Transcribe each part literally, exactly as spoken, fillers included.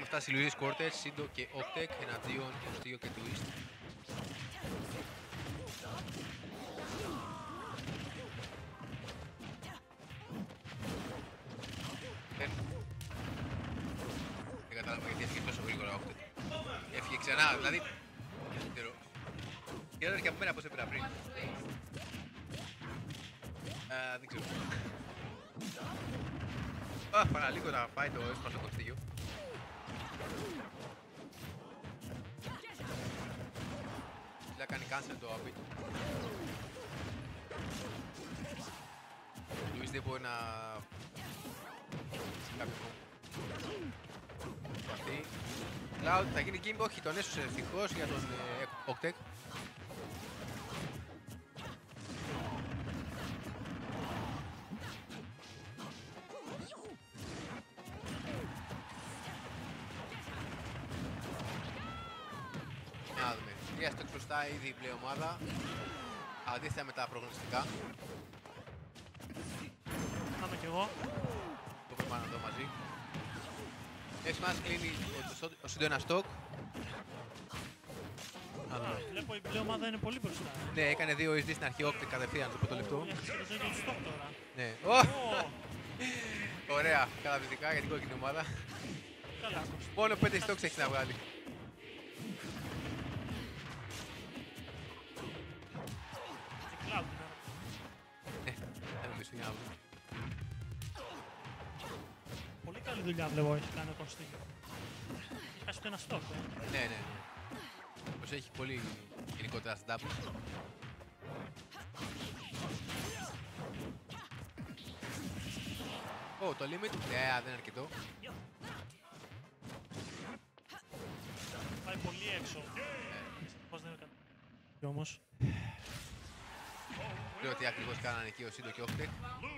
φτάσει Λουίς Κόρτες, Σίντο και Octec εναντίον Κωστίγιο και Twist. Δεν... Δεν κατάλαβα γιατί έφυγε τόσο γρήγορα ο Octec. Έφυγε ξανά, δηλαδή... Δεν ξέρω. Χειρότερα και από μένα πώς έπαιρα πριν. Uh, δεν ξέρω. Α, παραλίγο να πάει το έσπασο Κωστίγιο. Θα κάνει cancel το απ' του. Λουίς δεν μπορεί να... κάποιο αυτή. Cloud θα γίνει game, όχι τον έσωσε ευτυχώς για τον ε, Octec. Να δούμε. Τρία στο μπροστά η διπλή ομάδα. Αντίθετα με τα προγνωστικά. Πάμε κι εγώ. Το πρέπει να δω μαζί. Έξι μας κλείνει ο Σίντο ένα στόκ. Α, βλέπω η πλέον ομάδα είναι πολύ μπροστά. Ναι, έκανε δύο ες ντι στην αρχή, Octec κατευθείαν το πρώτο λεπτό. Έχεις και το στόκ τώρα. Ναι. Ω, Ωραία, καταπληκτικά για την κόκκινη ομάδα. καλά. Μόνο πέντε στόκς έχει να βγάλει. Και Cloud, ναι. Ναι, θα με πίσω για να βρω. Πολύ καλή δουλειά βλέπω έχει κάνει ο Κωστίγιο. Έχει χάσει το ένα στόκ, ε. Ναι, ναι, ναι. Πως έχει πολύ γενικότερα στην double. Ω, το limit. Ναι, δεν είναι αρκετό. Πάει πολύ έξω. Πώς δεν είναι κάτι. Και όμως... Λέω ότι ακριβώς κάνανε εκεί ο Σίντο και ο Octec.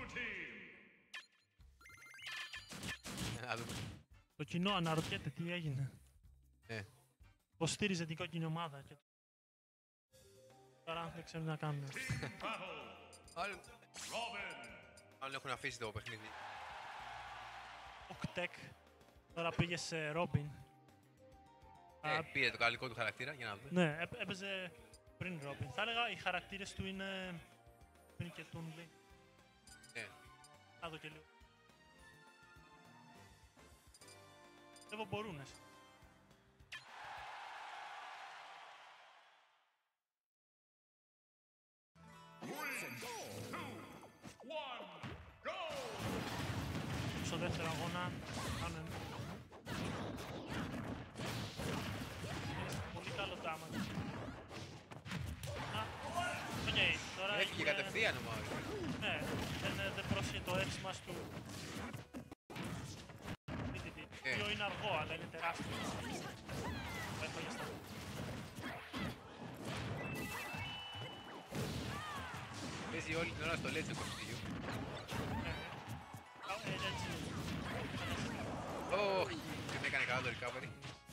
Να δούμε. Το κοινό αναρωτιέται τι έγινε. Ναι. Πώς στήριζε την κόκκινη ομάδα και... Τώρα δεν ξέρουν να κάνουν. Άλλοι... Άλλοι έχουν αφήσει το παιχνίδι. Octec τώρα πήγε σε Robin. Ε, πήρε το καλλικό του χαρακτήρα, για να δούμε. Ναι, έ, έπαιζε πριν Robin. Θα έλεγα οι χαρακτήρες του είναι πριν και Toonly. Ναι. Να δω και λίγο. Πιστεύω μπορούνες. Στο δεύτερο αγώνα κάνουν πολύ καλό damage. Α, οκ, τώρα Έφυγε είναι... κατευθείαν ο Μάουρι. Ναι, δεν, δεν πρόσχε το X μας του. Το οποίο είναι αργό, αλλά είναι τεράστιο. Έφαγε στα... Παίζει όλη την ώρα στο Legend Κωστίγιο. Όχι, δεν έκανε καλά το recovery.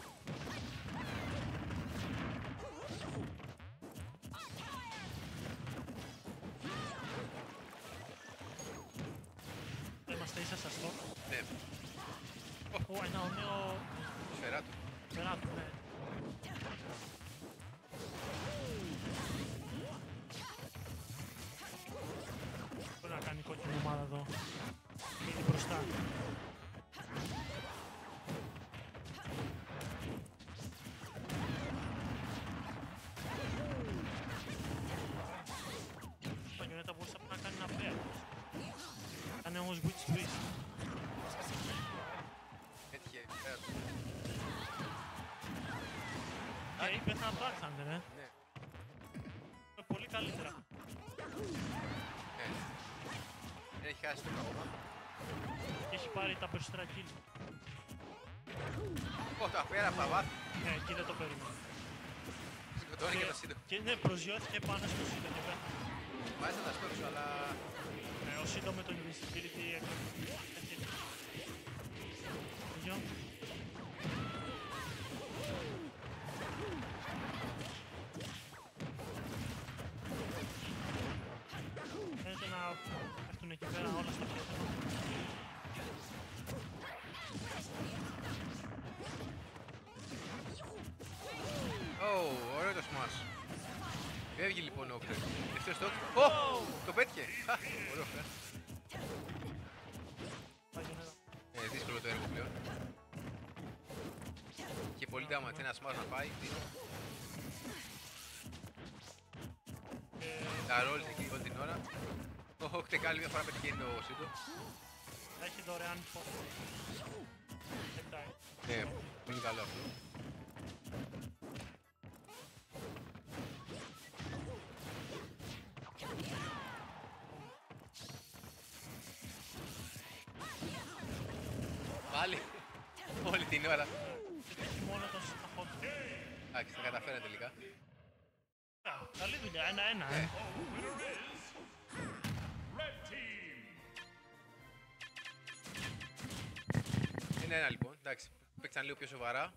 Είμαστε ίσα σας το. Ναι, Ω, ένα ωραίο... σφαιρά του. Σφαιρά του, ναι. Μπορεί να κάνει η κόκκινη ομάδα εδώ. Είναι μπροστά. Η Παγιονέτα μπορούσε να κάνει ένα μπέρ. Κάνε όμως witch twist. Έτυχε, πέρα του. Και είπε ένα Dark Thunder, ε. Ναι, Είναι πολύ καλύτερα. ναι. Δεν έχει χάσει το ακόμα. Και έχει πάρει τα περισσότερα kills. Ω, τα πέρα από τα βάθη. Ναι, εκεί δεν το περίμενα. Σκοτώνει και το Σίντο. Και ναι, προσγειώθηκε πάνω στο Σίντο και πέρα. Βάζει να τα σκότωσω, αλλά... Ναι, ο Σίντο με τον Invincibility έκανε. Γιο. Φαίνεται να έρθουν εκεί πέρα όλα στο κέντρο. stock. Ω! Το πέτυχε! Χα! Ωραίο φρέα. Ε, δύσκολο το έργο πλέον. Και πολύ damage, ένα smash να πάει. Τα rolls εκεί όλη την ώρα. Ο Χτεκ άλλη μια φορά πετυχαίνει το σύντο. Έχει δωρεάν φω. Ναι, πολύ καλό αυτό. Πάλι, όλη την ώρα. Έχει μόνο τον συναχό του. Εντάξει, τα καταφέρατε τελικά. Καλή δουλειά, ένα-ένα. Ναι. Ένα-ένα λοιπόν, εντάξει, παίξαν λίγο πιο σοβαρά.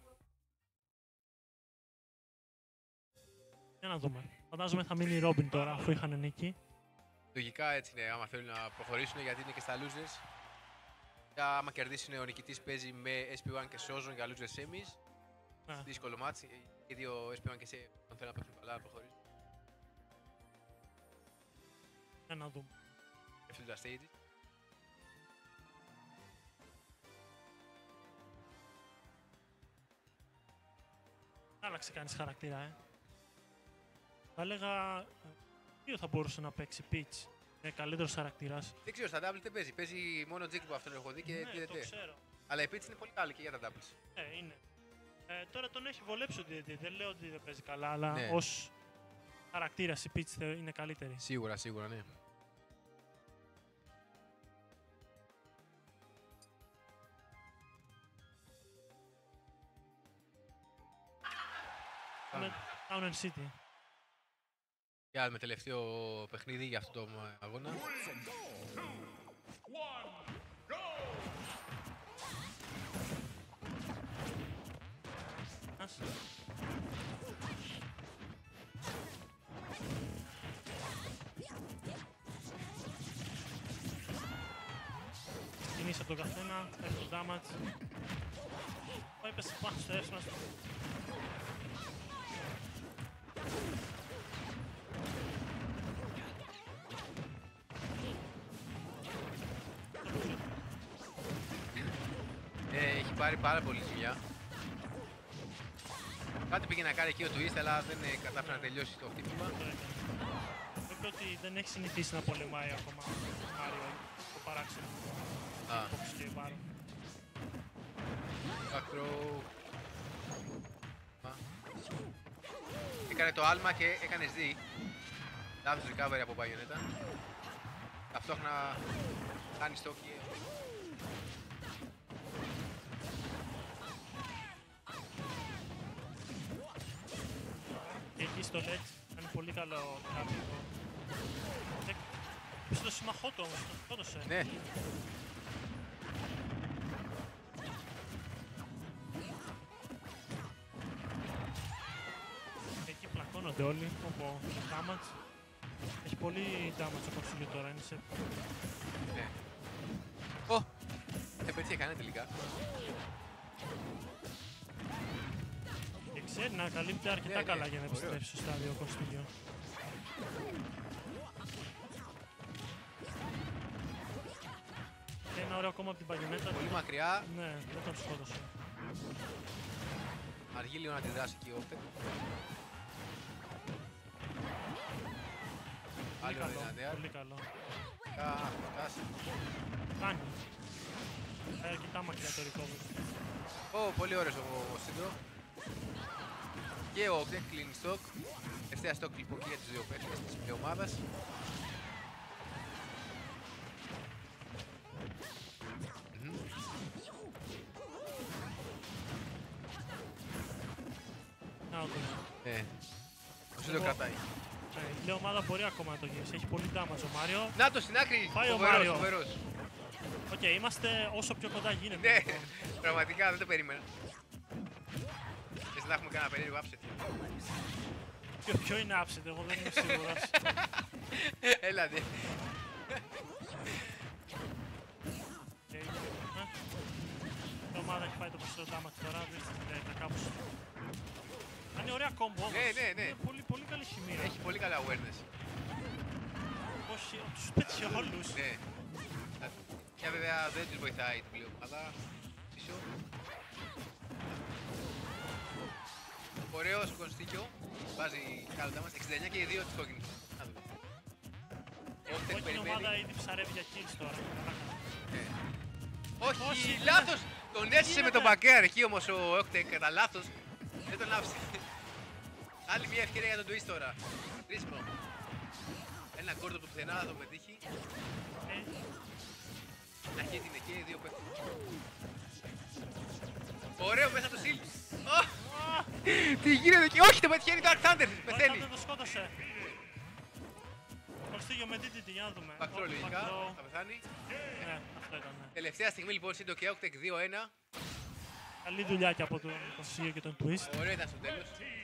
Για να δούμε. Φαντάζομαι θα μείνει η Ρόμπιν τώρα, αφού είχαν νίκη. Λογικά έτσι είναι, άμα θέλουν να προχωρήσουν, γιατί είναι και στα losers. Και άμα κερδίσουν ο νικητής παίζει με ες πι ουάν και Σόζον για losers semis. Ναι. Δύσκολο μάτς, οι δύο ες πι ουάν και σε αν θέλουν να παίξουν καλά να προχωρήσουν. Για να δούμε. Ευθύν τα stages. Άλλαξε κανείς χαρακτήρα, ε. Θα έλεγα... Ποιο θα μπορούσε να παίξει Peach. Είναι καλύτερος χαρακτήρας. Δεν ξέρω, στα doubles δεν παίζει. Παίζει μόνο Jake που αυτόν έχω δει και Ναι, ντι ντι ντι. το ξέρω. Αλλά η Peach είναι πολύ καλή και για τα doubles. Ε, είναι. Ε, τώρα τον έχει βολέψει ο ντι ντι ντι. Δεν λέω ότι δεν παίζει καλά, αλλά Ναι. ως χαρακτήρας η Peach είναι καλύτερη. Σίγουρα, σίγουρα, ναι. Town and City. Για με τελευταίο παιχνίδι για αυτό το αγώνα. Ας. Κινήσει από τον καθένα, έχει το damage. Πάει πέσει πάνω στο εύσημα. Ε, έχει πάρει πάρα πολύ δουλειά. Κάτι πήγε να κάνει εκεί ο Twist, αλλά δεν ε, κατάφερε να τελειώσει το χτύπημα. Είπε ότι δεν έχει συνηθίσει να πολεμάει ακόμα ο Μάριο, το παράξενο. Α, Fox και Baron. back throw. Α. Έκανε το άλμα και έκανες δει. Λάθος recovery από Bayonetta. Ταυτόχρονα κάνει στο και... Και εκεί στο ledge κάνει πολύ καλό τράπικο. Πίσω το συμμαχό του όμως, τον σκότωσε. Ναι. Εκεί πλακώνονται όλοι, όπου damage. Έχει πολύ damage ο Κοψιλίου τώρα, είναι σε... Ναι. Ω! Δεν πέτυχε κανένα τελικά. Και ξέρει να καλύπτει αρκετά Ναι, ναι, καλά για να ωραίος. επιστρέψει στο στάδιο ο Κοψιλίου. Και ένα ωραίο ακόμα από την Bayonetta. Πολύ μακριά, Ναι, δεν τον σκότωσε. αργεί λίγο να αντιδράσει εκεί ο Octet. Πολύ Άλλη καλό, ωραία ιδέα. πολύ καλό. Κα, φτάσει. Κάνει. Πάει αρκετά μακριά το recovery. Ω, πολύ ωραίος ο Σύντρο. Και ο Octet κλείνει stock. Ευθεία stock λοιπόν και για τους δύο παίκτες της ομάδας. Μμμ. Να το δούμε. Ναι. Ο Σύντρο Εγώ- κρατάει. Ναι, η λέει ομάδα μπορεί ακόμα να το γυρίσει. Έχει πολύ damage ο Μάριο. Να το στην άκρη! Πάει ο Φοβερός, Μάριο. φοβερός. Οκ, είμαστε όσο πιο κοντά γίνεται. Ναι, λοιπόν. πραγματικά δεν το περίμενα. Θες να έχουμε κανένα περίεργο upset. Ποιο, ποιο είναι upset, εγώ δεν είμαι σίγουρος. Έλα ναι. Okay. ε. Η ομάδα έχει πάει το περισσότερο damage τώρα, βρίσκεται κάπως. Κάνει ωραία combo όμως. Ναι, ναι, ναι. Είναι πολύ, πολύ καλή χημεία. Έχει πολύ καλά awareness. Όχι, τους πέτυχε όλους. Ναι. Και βέβαια δεν τους βοηθάει την πλέον ομάδα. Πίσω. Ωραίο σκονστίκιο. Βάζει κάλτα μας. εξήντα εννιά και οι δύο της κόκκινης. Η κόκκινη ομάδα ήδη ψαρεύει για kills τώρα. Ναι. Όχι, Όχι, λάθος! Τον έσυσε με γίνεται? τον μπακέρ εκεί όμως ο Octec κατά λάθος. Δεν τον άφησε. Άλλη μια ευκαιρία για τον twist τώρα. Κρίσιμο. Ένα κόρτο που πουθενά θα τον πετύχει. Αρχή την εκεί, οι δύο πέφτουν. Ωραίο μέσα το shield. Τι γίνεται εκεί, όχι το πετυχαίνει το Dark Thunder, πεθαίνει. Dark Thunder το σκότωσε. Κολστίγιο με ντι ντι τι, για να δούμε. Backthrow λογικά, θα πεθάνει. Ναι, αυτό ήταν. Ναι. Τελευταία στιγμή λοιπόν, Σύντο και Octec δύο ένα. Καλή δουλειά και από τον Κολστίγιο και τον Twist. Ωραίο ήταν στο τέλος.